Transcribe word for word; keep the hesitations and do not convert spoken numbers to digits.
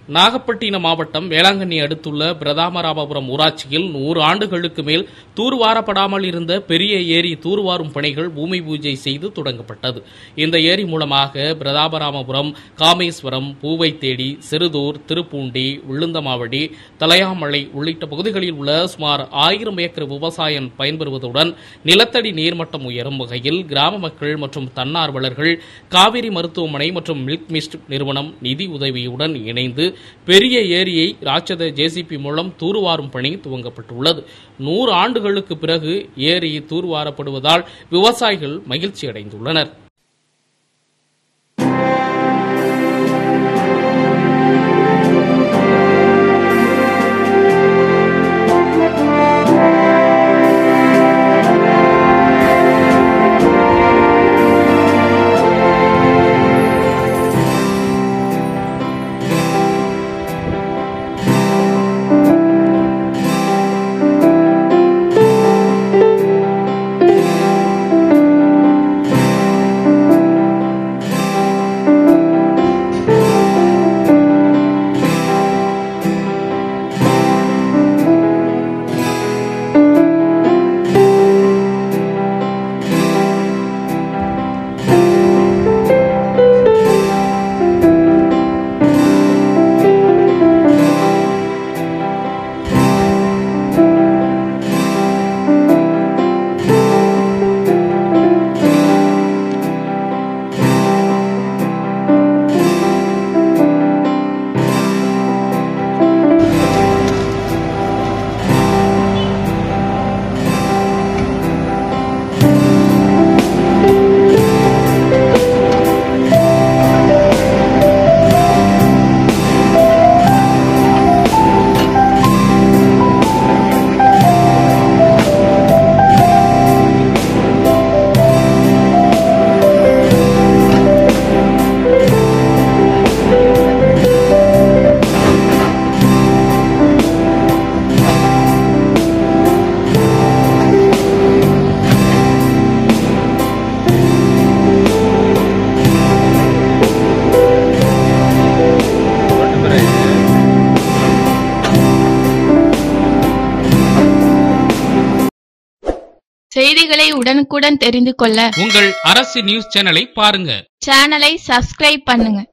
நாகப்பட்டினம் மாவட்டம் வேளாங்கண்ணி அடுத்துள்ள பிரதாமராமபுரம் ஊராட்சியில் நூறு ஆண்டுகளுக்கு மேல் தூர்வாரப்படாமல் இருந்த பெரிய ஏரி தூர்வாரும் பணிகள் பூமி பூஜை செய்து தொடங்கப்பட்டது. இந்த ஏரி மூலமாக பிரதாமராமபுரம், காமேஸ்வரம், பூவைத்தேடி, சிறுதூர், திருப்பூண்டி, விழுந்தமாவடி, தலையாமலை உள்ளிட்ட பகுதிகளில் உள்ள சுமார் ஆயிரம் ஏக்கர் விவசாயம் பயன்பெறுவதுடன் நிலத்தடி நீர்மட்டம் உயரும் வகையில் கிராம மக்கள் மற்றும் தன்னார்வலர்கள் காவிரி மருத்துவமனை மற்றும் மில்க் மிஸ்ட் நிறுவனம் நிதி உதவியுடன் இணைந்து பெரிய ஏரியை ராட்சத ஜேசிபி மூலம் தூர்வாரும் பணி துவங்கப்பட்டுள்ளது. நூறு ஆண்டுகளுக்கு பிறகு ஏரி தூர்வாரப்படுவதால் விவசாயிகள் மகிழ்ச்சி அடைந்துள்ளனர். செய்திகளை உடனுக்குடன் தெரிந்து கொள்ள உங்கள் அரசு நியூஸ் சேனலை பாருங்க. சேனலை சப்ஸ்கிரைப் பண்ணுங்க.